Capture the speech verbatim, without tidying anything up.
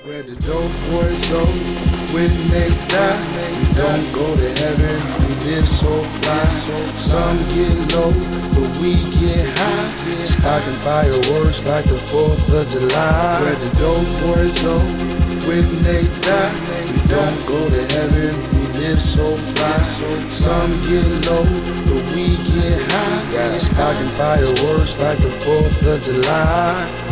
Where the dope boys go when they die. We don't go to heaven, we live so fly. Some get low, but we get high. Sparking fireworks like the fourth of July. Where the dope boys go when they die. We don't go to heaven, we live so fly. Some get low, but we get high. Sparking fireworks like the fourth of July.